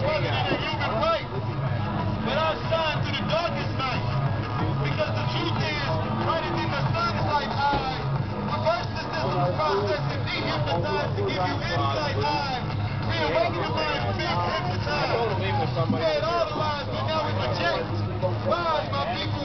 wasn't in a human way. But I shine through the darkest night. Because the truth is, right in the sun is like I. Reverse the system's process and de-hypnotize to give you insight. I reawaken the mind from being hypnotized. We had all the lies, but now we reject. Rise, my people.